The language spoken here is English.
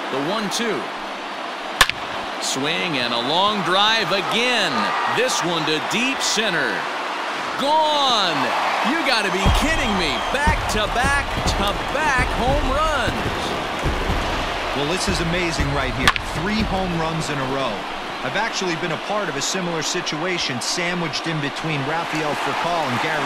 The 1-2. Swing and a long drive again. This one to deep center. Gone. You got to be kidding me. Back-to-back-to-back home runs. Well, this is amazing right here. 3 home runs in a row. I've actually been a part of a similar situation sandwiched in between Rafael Furcal and Gary.